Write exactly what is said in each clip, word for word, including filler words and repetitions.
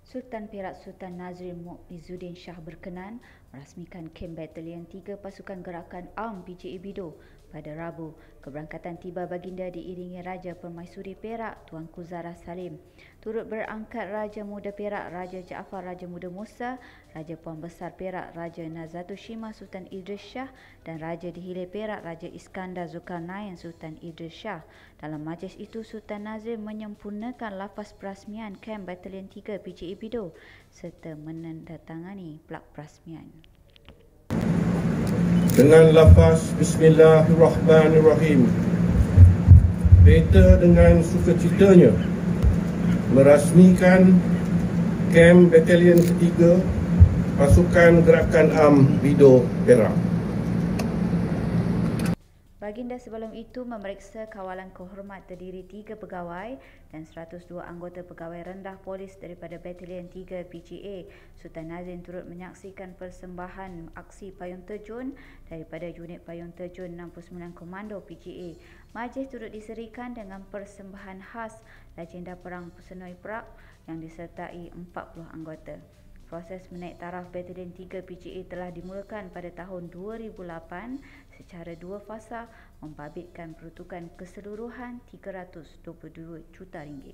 Sultan Perak Sultan Nazrin Muizzuddin Shah berkenan merasmikan kem Batalion tiga Pasukan Gerakan A M P J A Bido pada Rabu. Keberangkatan tiba baginda diiringi Raja Permaisuri Perak Tuanku Zahra Salim. Turut berangkat Raja Muda Perak Raja Jaafar Raja Muda Musa, Raja Puan Besar Perak Raja Nazatushima Sultan Idris Shah dan Raja Dihilir Perak Raja Iskandar Zulkarnain Sultan Idris Shah. Dalam majlis itu, Sultan Nazrin menyempurnakan lafaz perasmian kem Batalion tiga P J A Bido serta menandatangani plak perasmian. Dengan lafaz Bismillahirrahmanirrahim, beta dengan sukacitanya merasmikan kem Batalion ketiga Pasukan Gerakan A M P Bido Perak. Baginda sebelum itu memeriksa kawalan kehormat terdiri tiga pegawai dan seratus dua anggota pegawai rendah polis daripada Batalion tiga P J A. Sultan Nazrin turut menyaksikan persembahan aksi payung terjun daripada unit payung terjun enam puluh sembilan Komando P J A. Majlis turut diserikan dengan persembahan khas Legenda Perang Pusenoi Perak yang disertai empat puluh anggota. Proses menaik taraf Batalion tiga P J A telah dimulakan pada tahun dua ribu lapan secara dua fasa membabitkan peruntukan keseluruhan tiga ratus dua puluh dua juta ringgit.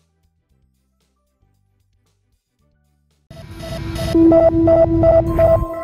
Thank you.